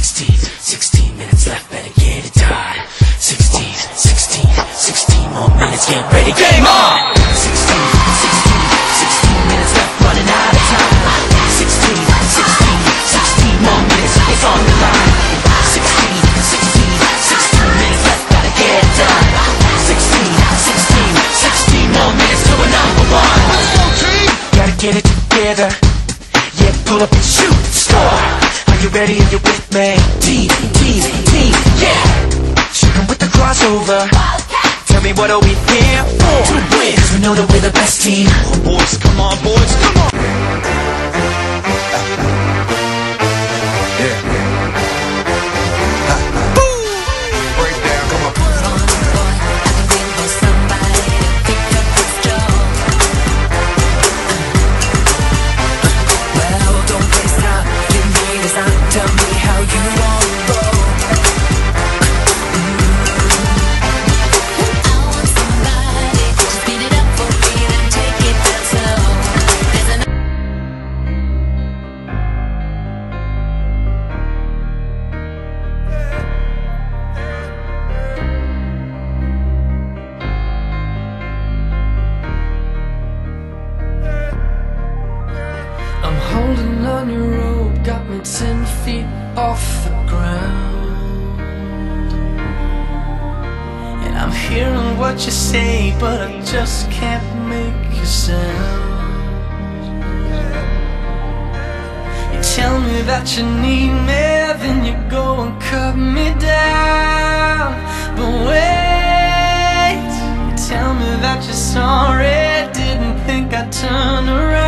16 minutes left, better get it done. 16 more minutes, get ready, game on! 16 minutes left, running out of time. 16 more minutes, it's on the line. 16 minutes left, gotta get it done. 16 more minutes to a number one. Gotta get it together, yeah, pull up and shoot, score. Are you ready? Are you with me? Team, yeah. Shooting with the crossover. Tell me, what are we here for? To win, 'cause we know that we're the best team. Oh, boys, come on, boys, come on. Yeah. Break down, come on. Well, don't waste time. Give me the sign. Tell me how you want to roll. I'm holding on your rope, got me 10 feet off the ground. And I'm hearing what you say, but I just can't make a sound. You tell me that you need me, then you go and cut me down. But wait, you tell me that you're sorry, didn't think I'd turn around.